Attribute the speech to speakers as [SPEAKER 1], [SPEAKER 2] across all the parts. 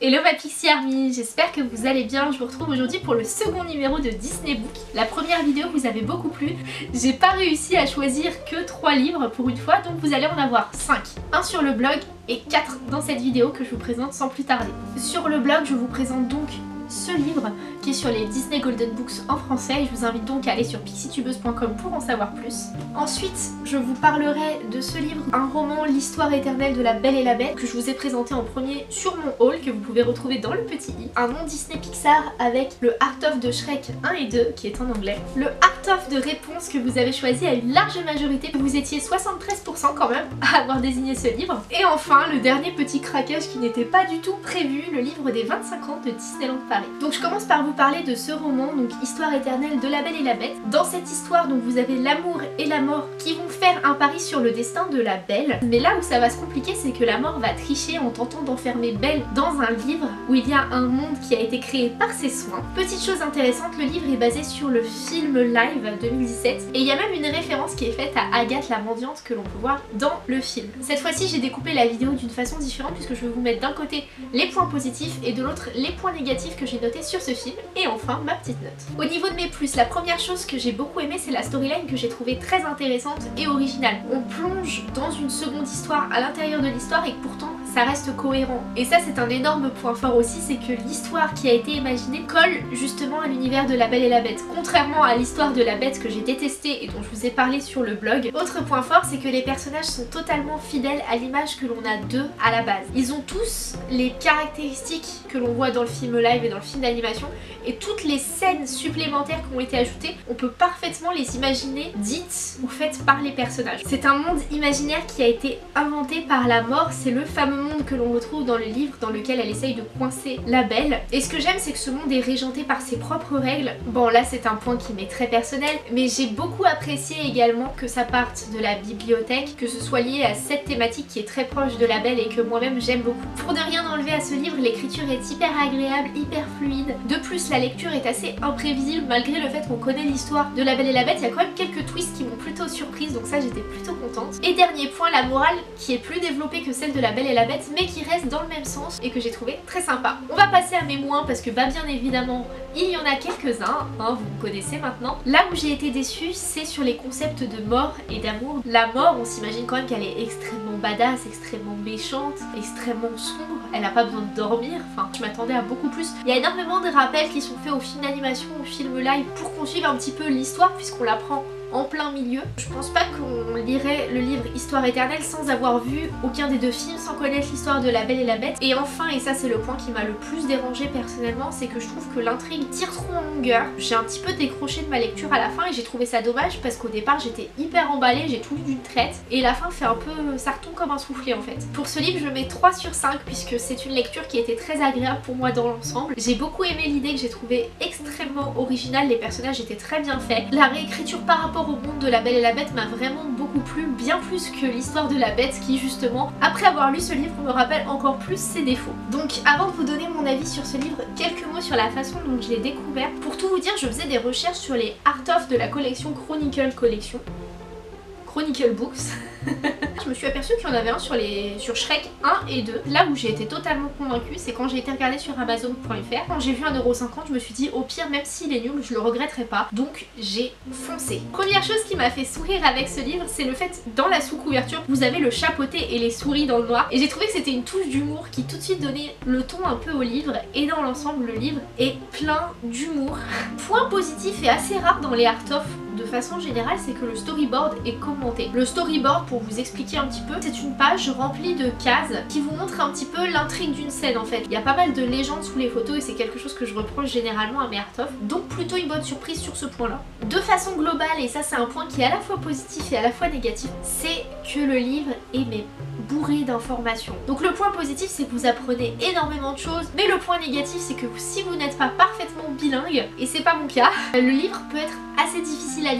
[SPEAKER 1] Hello ma Pixie Army, j'espère que vous allez bien. Je vous retrouve aujourd'hui pour le second numéro de Disney Book. La première vidéo vous avait beaucoup plu. J'ai pas réussi à choisir que 3 livres pour une fois, donc vous allez en avoir 5. Un sur le blog et 4 dans cette vidéo que je vous présente sans plus tarder. Sur le blog, je vous présente donc ce livre qui est sur les Disney Golden Books en français et je vous invite donc à aller sur pixietubeuse.com pour en savoir plus. Ensuite, je vous parlerai de ce livre, un roman, l'histoire éternelle de la Belle et la Bête, que je vous ai présenté en premier sur mon haul, que vous pouvez retrouver dans le petit i. Un nom Disney Pixar avec le Art of de Shrek 1 et 2 qui est en anglais. Le Art of de Réponse que vous avez choisi à une large majorité, vous étiez 73% quand même à avoir désigné ce livre. Et enfin, le dernier petit craquage qui n'était pas du tout prévu, le livre des 25 ans de Disneyland Paris. Donc je commence par vous parler de ce roman, donc Histoire éternelle de la Belle et la Bête. Dans cette histoire, donc vous avez l'amour et la mort qui vont faire un pari sur le destin de la Belle. Mais là où ça va se compliquer, c'est que la mort va tricher en tentant d'enfermer Belle dans un livre où il y a un monde qui a été créé par ses soins. Petite chose intéressante, le livre est basé sur le film live 2017 et il y a même une référence qui est faite à Agathe la mendiante que l'on peut voir dans le film. Cette fois-ci, j'ai découpé la vidéo d'une façon différente puisque je vais vous mettre d'un côté les points positifs et de l'autre les points négatifs que j'ai notés sur ce film et enfin ma petite note. Au niveau de mes plus, la première chose que j'ai beaucoup aimé, c'est la storyline que j'ai trouvée très intéressante et originale. On plonge dans une seconde histoire à l'intérieur de l'histoire et pourtant ça reste cohérent. Et ça c'est un énorme point fort aussi, c'est que l'histoire qui a été imaginée colle justement à l'univers de la Belle et la Bête. Contrairement à l'histoire de la Bête que j'ai détestée et dont je vous ai parlé sur le blog, autre point fort c'est que les personnages sont totalement fidèles à l'image que l'on a d'eux à la base. Ils ont tous les caractéristiques que l'on voit dans le film live et dans le film d'animation et toutes les scènes supplémentaires qui ont été ajoutées, on peut parfaitement les imaginer dites ou faites par les personnages. C'est un monde imaginaire qui a été inventé par la mort, c'est le fameux monde que l'on retrouve dans le livre dans lequel elle essaye de coincer la Belle. Et ce que j'aime c'est que ce monde est régenté par ses propres règles. Bon là c'est un point qui m'est très personnel, mais j'ai beaucoup apprécié également que ça parte de la bibliothèque, que ce soit lié à cette thématique qui est très proche de la Belle et que moi-même j'aime beaucoup. Pour ne rien enlever à ce livre, l'écriture est hyper agréable, hyper fluide. De plus la lecture est assez imprévisible malgré le fait qu'on connaît l'histoire de la Belle et la Bête, il y a quand même quelques twists qui m'ont plutôt surprise donc ça j'étais plutôt contente. Et dernier point, la morale qui est plus développée que celle de la Belle et la Bête mais qui reste dans le même sens et que j'ai trouvé très sympa. On va passer à mes moins parce que bah bien évidemment il y en a quelques-uns, hein, vous me connaissez maintenant. Là où j'ai été déçue c'est sur les concepts de mort et d'amour. La mort on s'imagine quand même qu'elle est extrêmement badass, extrêmement méchante, extrêmement sombre, elle n'a pas besoin de dormir, enfin je m'attendais à beaucoup plus. Il y a énormément de rappels qui sont faits au film d'animation, au film live pour qu'on suive un petit peu l'histoire puisqu'on l'apprend en plein milieu. Je pense pas qu'on lirait le livre Histoire éternelle sans avoir vu aucun des deux films, sans connaître l'histoire de la Belle et la Bête. Et enfin, et ça c'est le point qui m'a le plus dérangé personnellement, c'est que je trouve que l'intrigue tire trop en longueur. J'ai un petit peu décroché de ma lecture à la fin et j'ai trouvé ça dommage parce qu'au départ j'étais hyper emballée, j'ai tout lu d'une traite et la fin fait un peu... ça retombe comme un soufflet en fait. Pour ce livre je mets 3 sur 5 puisque c'est une lecture qui était très agréable pour moi dans l'ensemble. J'ai beaucoup aimé l'idée que j'ai trouvée extrêmement originale, les personnages étaient très bien faits. La réécriture par rapport au monde de la Belle et la Bête m'a vraiment beaucoup plu, bien plus que l'histoire de la Bête qui justement, après avoir lu ce livre, me rappelle encore plus ses défauts. Donc avant de vous donner mon avis sur ce livre, quelques mots sur la façon dont je l'ai découvert. Pour tout vous dire, je faisais des recherches sur les Art of de la collection Chronicle Collection. Chronicle Books. Je me suis aperçue qu'il y en avait un sur Shrek 1 et 2. Là où j'ai été totalement convaincue, c'est quand j'ai été regarder sur Amazon.fr. Quand j'ai vu 1,50€, je me suis dit au pire, même s'il est nul, je le regretterai pas. Donc j'ai foncé. Première chose qui m'a fait sourire avec ce livre, c'est le fait, dans la sous-couverture, vous avez le chapeauté et les souris dans le noir. Et j'ai trouvé que c'était une touche d'humour qui tout de suite donnait le ton un peu au livre. Et dans l'ensemble, le livre est plein d'humour. Point positif et assez rare dans les Art of de façon générale, c'est que le storyboard est commenté. Le storyboard, pour vous expliquer un petit peu, c'est une page remplie de cases qui vous montre un petit peu l'intrigue d'une scène en fait. Il y a pas mal de légendes sous les photos et c'est quelque chose que je reproche généralement à mes Art of, donc plutôt une bonne surprise sur ce point là. De façon globale, et ça c'est un point qui est à la fois positif et à la fois négatif, c'est que le livre est bourré d'informations. Donc le point positif c'est que vous apprenez énormément de choses, mais le point négatif c'est que si vous n'êtes pas parfaitement bilingue, et c'est pas mon cas, le livre peut être assez difficile à lire,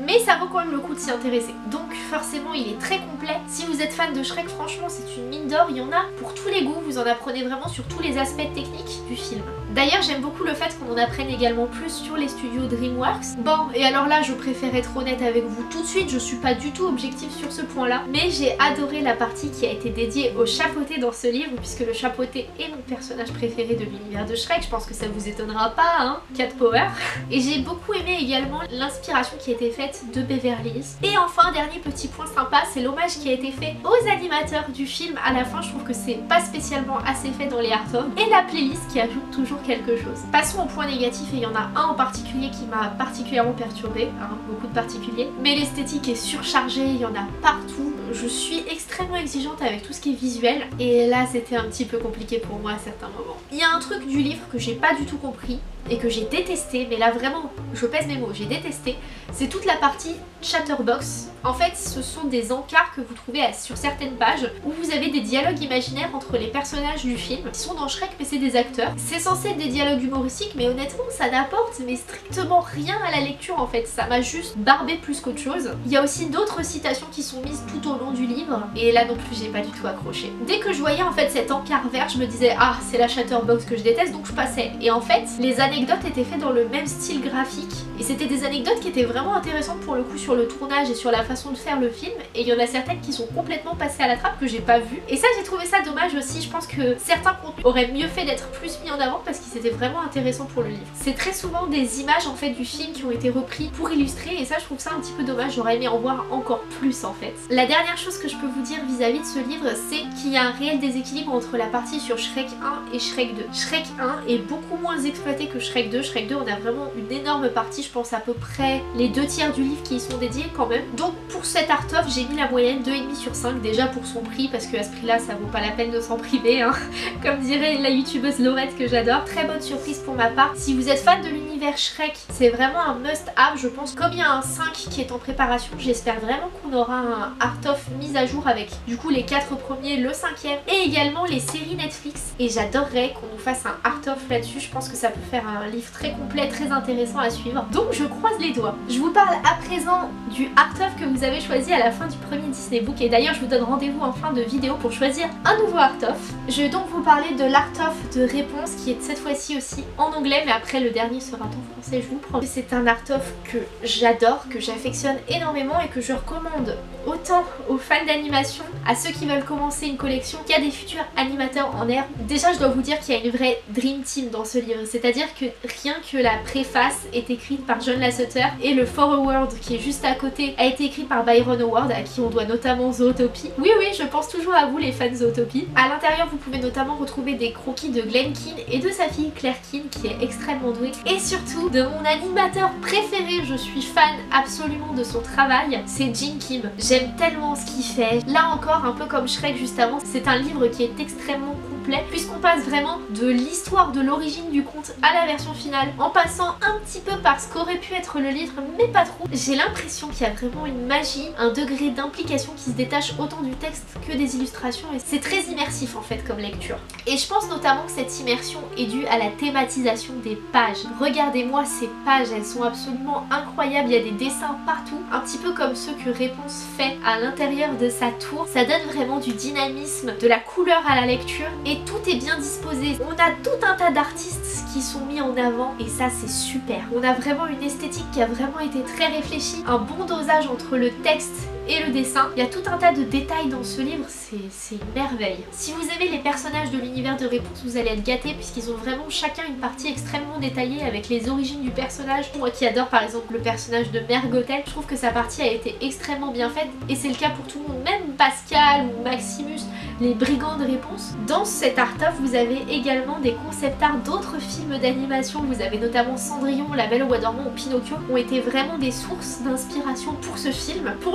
[SPEAKER 1] mais ça vaut quand même le coup de s'y intéresser. Donc forcément il est très complet. Si vous êtes fan de Shrek, franchement c'est une mine d'or, il y en a pour tous les goûts, vous en apprenez vraiment sur tous les aspects techniques du film. D'ailleurs j'aime beaucoup le fait qu'on en apprenne également plus sur les studios DreamWorks. Bon, et alors là je préfère être honnête avec vous tout de suite, je suis pas du tout objective sur ce point là, mais j'ai adoré la partie qui a été dédiée au chapeauté dans ce livre, puisque le chapeauté est mon personnage préféré de l'univers de Shrek, je pense que ça vous étonnera pas, hein, Cat Power. Et j'ai beaucoup aimé également l'inspiration qui a été faite de Beverly Hills. Et enfin, dernier petit point sympa, c'est l'hommage qui a été fait aux animateurs du film à la fin, je trouve que c'est pas spécialement assez fait dans les art of, et la playlist qui ajoute toujours quelque chose. Passons au point négatif, et il y en a un en particulier qui m'a particulièrement perturbée, hein, beaucoup de particuliers, mais l'esthétique est surchargée, il y en a partout. Je suis extrêmement exigeante avec tout ce qui est visuel, et là c'était un petit peu compliqué pour moi à certains moments. Il y a un truc du livre que j'ai pas du tout compris et que j'ai détesté, mais là vraiment je pèse mes mots, j'ai détesté, c'est toute la partie Chatterbox. En fait ce sont des encarts que vous trouvez sur certaines pages où vous avez des dialogues imaginaires entre les personnages du film qui sont dans Shrek, mais c'est des acteurs. C'est censé être des dialogues humoristiques, mais honnêtement ça n'apporte mais strictement rien à la lecture en fait, ça m'a juste barbé plus qu'autre chose. Il y a aussi d'autres citations qui sont mises tout au long du livre, et là non plus j'ai pas du tout accroché. Dès que je voyais en fait cet encart vert, je me disais ah c'est la Chatterbox que je déteste, donc je passais. Et en fait les anecdotes étaient faites dans le même style graphique, et c'était des anecdotes qui étaient vraiment intéressantes pour le coup sur le tournage et sur la façon de faire le film, et il y en a certaines qui sont complètement passées à la trappe que j'ai pas vues, et ça j'ai trouvé ça dommage aussi. Je pense que certains contenus auraient mieux fait d'être plus mis en avant parce qu'ils étaient vraiment intéressants pour le livre. C'est très souvent des images en fait du film qui ont été repris pour illustrer, et ça je trouve ça un petit peu dommage, j'aurais aimé en voir encore plus en fait. La dernière chose que je peux vous dire vis-à-vis de ce livre, c'est qu'il y a un réel déséquilibre entre la partie sur Shrek 1 et Shrek 2. Shrek 1 est beaucoup moins exploité que Shrek 2. Shrek 2 on a vraiment une énorme partie, je pense à peu près les 2/3 du livre qui y sont dédiés quand même. Donc pour cet art-of j'ai mis la moyenne 2,5 sur 5 déjà pour son prix, parce qu'à ce prix là ça vaut pas la peine de s'en priver, hein. Comme dirait la youtubeuse Laurette que j'adore. Très bonne surprise pour ma part. Si vous êtes fan de l'univers Shrek, c'est vraiment un must-have je pense. Comme il y a un 5 qui est en préparation, j'espère vraiment qu'on aura un art-of mis à jour avec du coup les 4 premiers, le 5e et également les séries Netflix, et j'adorerais qu'on nous fasse un art-of là-dessus. Je pense que ça peut faire un livre très complet, très intéressant à suivre, donc je croise les doigts. Je vous parle à présent du art-of que vous avez choisi à la fin du premier Disney Book, et d'ailleurs je vous donne rendez-vous en fin de vidéo pour choisir un nouveau art-of. Je vais donc vous parler de l'art-of de Réponse, qui est cette fois-ci aussi en anglais, mais après le dernier sera en français, je vous promets. C'est un art-of que j'adore, que j'affectionne énormément et que je recommande autant aux fans d'animation, à ceux qui veulent commencer une collection, qu'à des futurs animateurs en herbe. Déjà je dois vous dire qu'il y a une vraie dream team dans ce livre, c'est-à-dire que rien que la préface est écrite par John Lasseter, et le foreword qui est juste à côté a été écrit par Byron Howard, à qui on doit notamment Zootopie. Oui je pense toujours à vous les fans de Zootopie. À l'intérieur vous pouvez notamment retrouver des croquis de Glen Keane et de sa fille Claire Keane, qui est extrêmement douée, et surtout de mon animateur préféré. Je suis fan absolument de son travail, c'est Gene Kim. J'aime tellement ce qu'il fait. Là encore, un peu comme Shrek juste avant, c'est un livre qui est extrêmement complet, puisqu'on passe vraiment de l'histoire de l'origine du conte à la version finale, en passant un petit peu par ce qu'aurait pu être le livre, mais pas trop. J'ai l'impression qu'il y a vraiment une magie, un degré d'implication qui se détache autant du texte que des illustrations, et c'est très immersif en fait comme lecture. Et je pense notamment que cette immersion est due à la thématisation des pages. Regardez-moi ces pages, elles sont absolument incroyables, il y a des dessins partout, un petit peu comme ceux que Réponse fait à l'intérieur de sa tour. Ça donne vraiment du dynamisme, de la couleur à la lecture, et tout est bien disposé. On a tout un tas d'artistes qui sont mis en avant, et ça c'est super. On a vraiment une esthétique qui a vraiment été très réfléchie, un bon dosage entre le texte et le dessin. Il y a tout un tas de détails dans ce livre, c'est une merveille. Si vous aimez les personnages de l'univers de Réponse, vous allez être gâtés, puisqu'ils ont vraiment chacun une partie extrêmement détaillée avec les origines du personnage. Moi qui adore par exemple le personnage de Mère Gothel, je trouve que sa partie a été extrêmement bien faite, et c'est le cas pour tout le monde, même Pascal ou Maximus, les brigands de Réponse. Dans cet art-of, vous avez également des concept art d'autres films d'animation. Vous avez notamment Cendrillon, La Belle au Bois dormant ou Pinocchio, ont été vraiment des sources d'inspiration pour ce film. Pour le prix de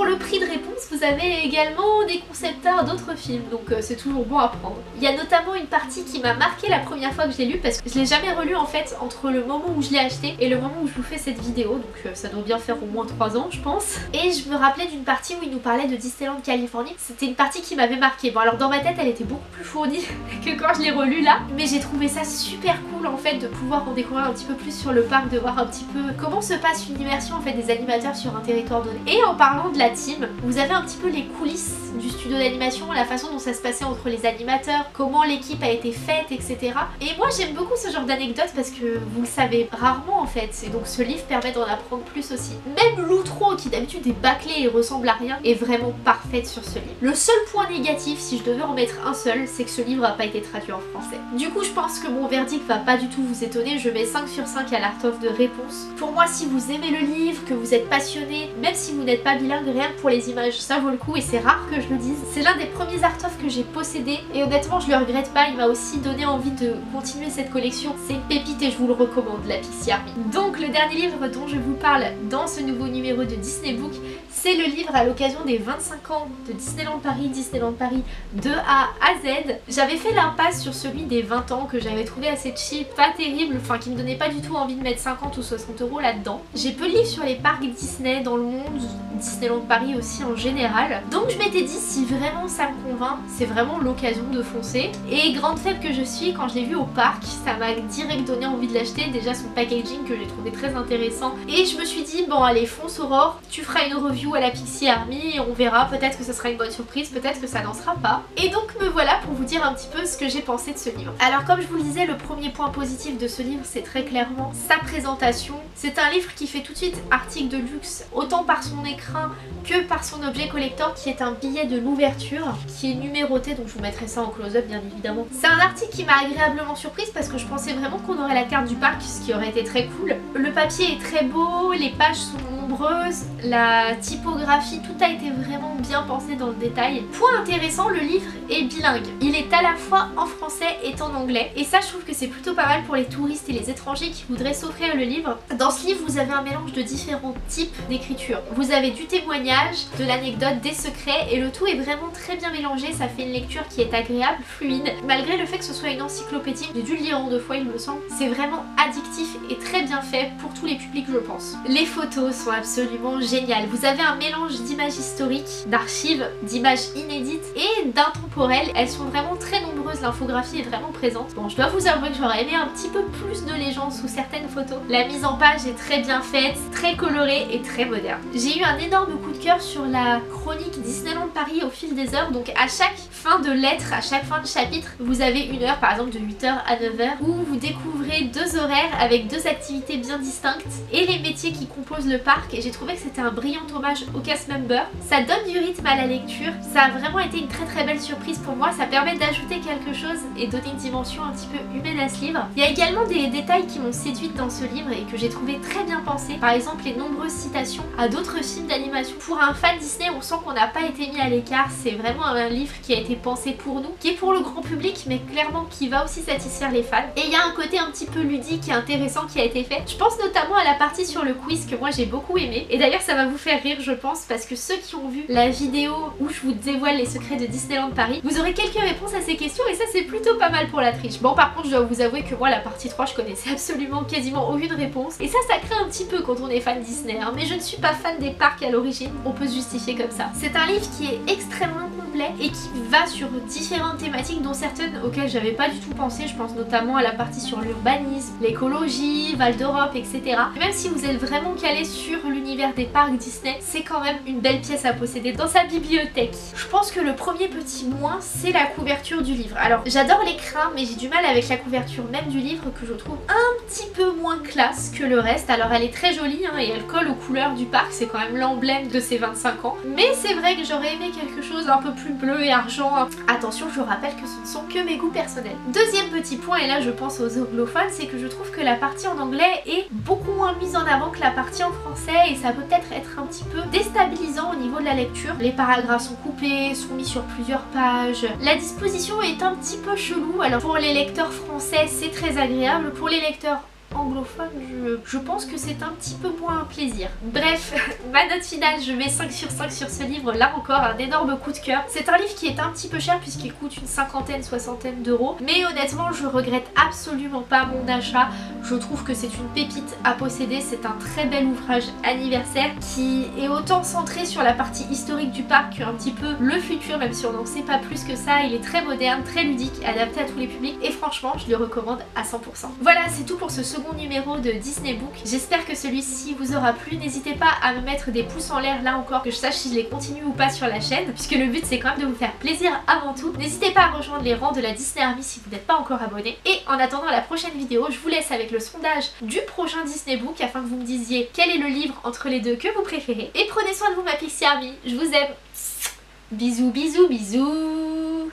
[SPEAKER 1] réponses, vous avez également des concept art d'autres films, donc c'est toujours bon à prendre. Il y a notamment une partie qui m'a marqué la première fois que je l'ai lu, parce que je l'ai jamais relu en fait entre le moment où je l'ai acheté et le moment où je vous fais cette vidéo, donc ça doit bien faire au moins 3 ans je pense. Et je me rappelais d'une partie où il nous parlait de Disneyland Californie, c'était une partie qui m'avait marqué. Bon alors dans ma tête elle était beaucoup plus fournie que quand je l'ai relu là, mais j'ai trouvé ça super cool en fait de pouvoir en découvrir un petit peu plus sur le parc, de voir un petit peu comment se passe une immersion en fait des animateurs sur un territoire donné. Et en parlant de la team, vous avez un petit peu les coulisses du studio d'animation, la façon dont ça se passait entre les animateurs, comment l'équipe a été faite, etc. Et moi j'aime beaucoup ce genre d'anecdotes parce que vous le savez rarement en fait, et donc ce livre permet d'en apprendre plus aussi. Même l'outro qui d'habitude est bâclé et ressemble à rien est vraiment parfaite sur ce livre. Le seul point négatif, si je devais en mettre un seul, c'est que ce livre n'a pas été traduit en français. Du coup je pense que mon verdict va pas du tout vous étonner, je mets 5 sur 5 à l'Art of de réponse. Pour moi si vous aimez le livre, que vous êtes passionné, même si vous n'êtes pas bilingue, rien que pour les images ça vaut le coup et c'est rare que je le dise. C'est l'un des premiers Art of que j'ai possédé et honnêtement je le regrette pas, il m'a aussi donné envie de continuer cette collection. C'est une pépite et je vous le recommande, la Pixie Army. Donc le dernier livre dont je vous parle dans ce nouveau numéro de Disney Book, c'est le livre à l'occasion des 25 ans de Disneyland Paris de A à Z. J'avais fait l'impasse sur celui des 20 ans que j'avais trouvé assez cheap, pas terrible, enfin qui me donnait pas du tout envie de mettre 50 ou 60 € là-dedans. J'ai peu de livres sur les parcs Disney dans le monde, Disneyland Paris aussi en général. Donc je m'étais dit si vraiment ça me convainc, c'est vraiment l'occasion de foncer. Et grande faible que je suis, quand je l'ai vu au parc, ça m'a direct donné envie de l'acheter. Déjà son packaging que j'ai trouvé très intéressant. Et je me suis dit bon allez fonce Aurore, tu feras une review à la Pixie Army et on verra, peut-être que ça sera une bonne surprise, peut-être que ça n'en sera pas. Et donc me voilà pour vous dire un petit peu ce que j'ai pensé de ce livre. Alors comme je vous le disais, le premier point positif de ce livre c'est très clairement sa présentation. C'est un livre qui fait tout de suite article de luxe, autant par son écrin que par son objet collector qui est un billet de l'ouverture qui est numéroté, donc je vous mettrai ça en close-up bien évidemment. C'est un article qui m'a agréablement surprise parce que je pensais vraiment qu'on aurait la carte du parc, ce qui aurait été très cool. Le papier est très beau, les pages sont nombreuses, la typographie, tout a été vraiment bien pensé dans le détail. Point intéressant, le livre est bilingue. Il est à la fois en français et en anglais et ça je trouve que c'est plutôt pas mal pour les touristes et les étrangers qui voudraient s'offrir le livre. Dans ce livre vous avez un mélange de différents types d'écriture. Vous avez du témoignage, de l'anecdote, des secrets et le tout est vraiment très bien mélangé, ça fait une lecture qui est agréable, fluide, malgré le fait que ce soit une encyclopédie. J'ai dû le lire en 2 fois il me semble. C'est vraiment addictif et très bien fait pour tous les publics je pense. Les photos sont absolument géniales. Vous avez un mélange d'images historiques, d'archives, d'images inédites et d'intemporelles. Elles sont vraiment très nombreuses, l'infographie est vraiment présente. Bon, je dois vous avouer que j'aurais aimé un petit peu plus de légende sous certaines photos. La mise en page est très bien faite, très colorée et très moderne. J'ai eu un énorme coup de cœur sur la chronique Disneyland Paris au fil des heures. Donc à chaque fin de lettre, à chaque fin de chapitre, vous avez une heure, par exemple de 8h à 9h, où vous découvrez 2 horaires avec 2 activités bien distinctes et les métiers qui composent le parc. Et j'ai trouvé que c'était un brillant hommage aux cast members. Ça donne du rythme à la lecture. Ça a vraiment été une très belle surprise pour moi. Ça permet d'ajouter quelque chose et donner une dimension un petit peu humaine à ce livre. Il y a également des détails qui m'ont séduite dans ce livre et que j'ai trouvé très bien pensé. Par exemple les nombreuses citations à d'autres films d'animation. Pour un fan Disney, on sent qu'on n'a pas été mis à l'écart. C'est vraiment un livre qui a été pensé pour nous, qui est pour le grand public mais clairement qui va aussi satisfaire les fans. Et il y a un côté un petit peu ludique et intéressant qui a été fait. Je pense notamment à la partie sur le quiz que moi j'ai beaucoup aimé. Et d'ailleurs ça va vous faire rire je pense parce que ceux qui ont vu la vidéo où je vous dévoile les secrets de Disneyland Paris, vous aurez quelques réponses à ces questions et ça c'est plutôt pas mal pour la triche. Bon par contre je dois vous avouer que moi la partie 3 je connaissais absolument quasiment aucune réponse et ça crée un petit peu quand on est fan Disney hein. Mais je ne suis pas fan des parcs à l'origine, on peut se justifier comme ça. C'est un livre qui est extrêmement complet et qui va sur différentes thématiques dont certaines auxquelles j'avais pas du tout pensé. Je pense notamment à la partie sur l'urbanisme, l'écologie, Val d'Europe, etc. Et même si vous êtes vraiment calé sur l'univers des parcs Disney, c'est quand même une belle pièce à posséder dans sa bibliothèque. Je pense que le premier petit moins, c'est la couverture du livre. Alors j'adore l'écrin mais j'ai du mal avec la couverture même du livre que je trouve un petit peu moins classe que le reste. Alors elle est très jolie hein, et elle colle aux couleurs du parc, c'est quand même l'emblème de ses 25 ans. Mais c'est vrai que j'aurais aimé quelque chose un peu plus bleu et argent. Attention, je vous rappelle que ce ne sont que mes goûts personnels. Deuxième petit point, et là je pense aux anglophones, c'est que je trouve que la partie en anglais est beaucoup moins mise en avant que la partie en français et ça peut peut-être être un petit peu déstabilisant au niveau de la lecture. Les paragraphes sont coupés, sont mis sur plusieurs pages. La disposition est un petit peu chelou. Alors pour les lecteurs français c'est très agréable, pour les lecteurs anglophone, je pense que c'est un petit peu moins un plaisir. Bref, ma note finale, je mets 5 sur 5 sur ce livre, là encore un énorme coup de cœur. C'est un livre qui est un petit peu cher puisqu'il coûte une cinquantaine, soixantaine d'euros, mais honnêtement je regrette absolument pas mon achat. Je trouve que c'est une pépite à posséder, c'est un très bel ouvrage anniversaire qui est autant centré sur la partie historique du parc qu'un petit peu le futur, même si on n'en sait pas plus que ça. Il est très moderne, très ludique, adapté à tous les publics et franchement je le recommande à 100%. Voilà, c'est tout pour ce second numéro de Disney Book. J'espère que celui-ci vous aura plu. N'hésitez pas à me mettre des pouces en l'air là encore, que je sache si je les continue ou pas sur la chaîne, puisque le but c'est quand même de vous faire plaisir avant tout. N'hésitez pas à rejoindre les rangs de la Disney Army si vous n'êtes pas encore abonné. Et en attendant la prochaine vidéo, je vous laisse avec le sondage du prochain Disney Book afin que vous me disiez quel est le livre entre les deux que vous préférez. Et prenez soin de vous ma Pixie Army, je vous aime. Bisous bisous bisous.